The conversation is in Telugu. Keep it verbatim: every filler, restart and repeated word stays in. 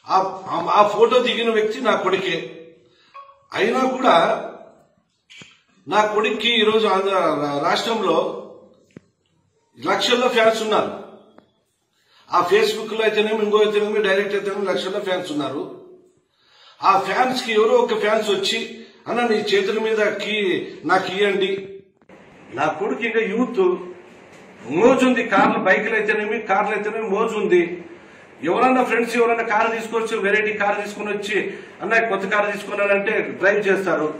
ఆ ఫోటో దిగిన వ్యక్తి నా కొడుకే. అయినా కూడా నా కొడుక్కి ఈరోజు ఆంధ్ర రాష్ట్రంలో లక్షల్లో ఫ్యాన్స్ ఉన్నారు. ఆ ఫేస్బుక్ లో అయితేనేమి ఇంకో అయితేనేమి డైరెక్ట్ అయితేనేమి లక్షల్లో ఫ్యాన్స్ ఉన్నారు. ఆ ఫ్యాన్స్ కి ఎవరో ఒక ఫ్యాన్స్ వచ్చి అన్న నీ చేతుల మీద కీ నాకు ఇవ్వండి. నా కొడుకు ఇంకా యూత్ మోజుంది, కార్లు బైకులు అయితేనేమి కార్లు అయితేనేమి మోజుంది. ఎవరన్నా ఫ్రెండ్స్ ఎవరన్నా కారు తీసుకొచ్చి వెరైటీ కారు తీసుకుని వచ్చి అన్న కొత్త కారు తీసుకున్నానంటే డ్రైవ్ చేస్తారు.